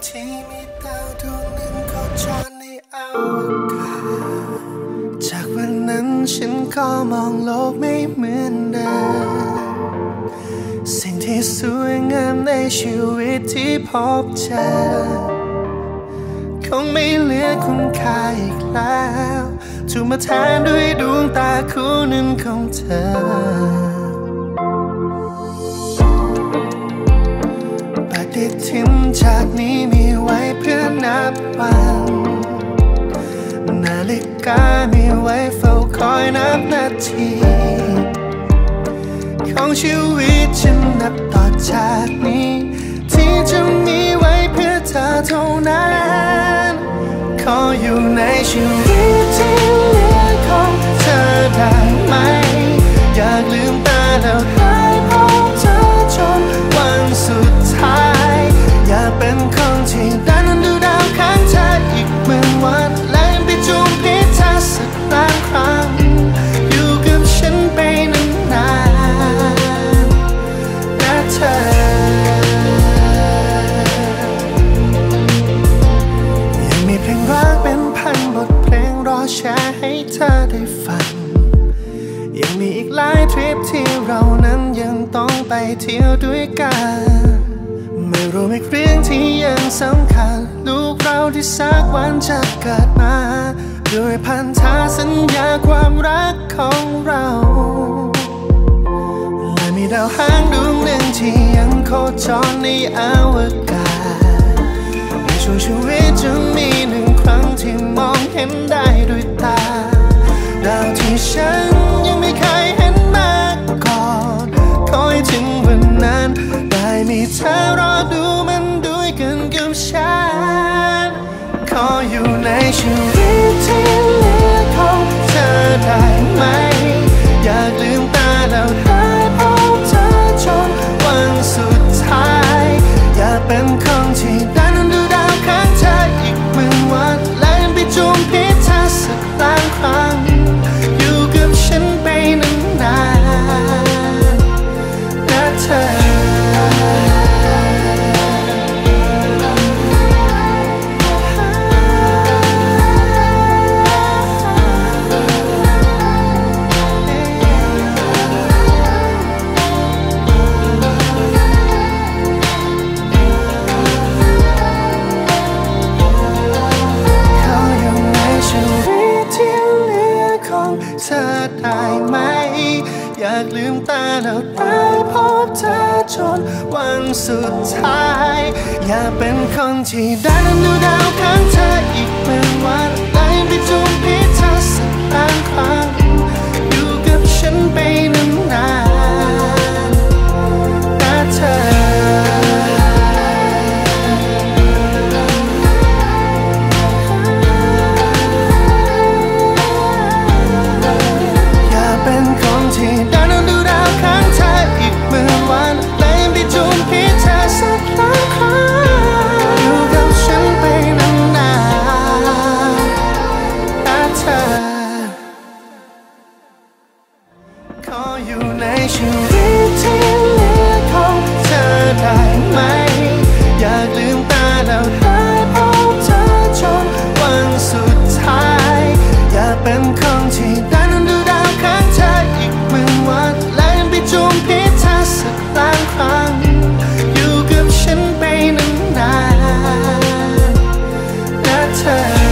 ที่มีดาวดวงหนึ่งโคจรในอวกาศจากวันนั้นฉันก็มองโลกไม่เหมือนเดิมสิ่งที่สวยงามในชีวิตที่พบเจอคงไม่เหลือคุณค่าอีกแล้วถูกมาแทนด้วยดวงตาคู่หนึ่งของเธอปฏิทินจากนี้มีไว้เพื่อนับวันนาฬิกามีไว้เฝ้าคอยนับนาทีของชีวิตฉันนับต่อจากนี้ที่จะมีไว้เพื่อเธอเท่านั้นขออยู่ในชีวิตที่เหลือของเธอได้ไหมอยากลืมตาแล้วได้พบเธอจนวันสุดท้ายอยากเป็นคนที่ได้นั้นดูดาวข้างเธออีกเหมือนวันและไปจูบพิษเธอสักล้านครั้งอยู่กับฉันไปนานๆนะเธอยังมีเพลงรักเป็นพันบทเพลงรอแชร์ให้เธอได้ฟังยังมีอีกหลายทริปที่เรานั้นยังต้องไปเที่ยวด้วยกันไม่รู้อีกเรื่องที่ยังสำคัญลูกเราที่สักวันจะเกิดมาด้วยพันธสัญญาความรักของเราและมีดาวหางดวงหนึ่งที่ยังโคจรในอวกาศในช่วงชีวิตจะมีหนึ่งครั้งที่มองเห็นได้ด้วยตาดาวที่ฉันยังไม่เคยเห็นมาก่อนคอยถึงวันนั้นได้มีเธอรอดูมันด้วยกันกับฉันขออยู่ในชีวิตที่เหลือของเธอได้ไหมอยากลืมตาแล้วได้พบเธอจนวันสุดท้ายอยากเป็นคนที่ได้นั้นดูดาวข้างเธออีกเหมือนวันและไปจูบพิษเธอสักล้านครั้งอยู่กับฉันไปนานๆนะเธอเธอได้ไหมอยากลืมตาแล้วได้พบเธอจนวันสุดท้ายอยากเป็นคนที่ได้นั้นดูดาวข้างเธออีกเป็นวันไล่ไปจูบพิษเธอสักล้านครั้งอยู่กับฉันไปนานๆนะเธอที่ได้นั้นดูดาวข้างเธออีกเหมือนวันและไปจูบพิษเธอสักล้านครั้งอยู่กับฉันไปนานๆนะเธอขออยู่ในชีวิตที่เหลือของเธอได้ไหมอยากลืมตาแล้วได้พบเธอจนวันสุดท้ายอยากเป็นคนที่ได้นั้นดูดาวข้างเธออีกเหมือนวันและไปจูบพิษเธอสักล้านครั้งอยู่กับฉันไปนานๆนะเธอ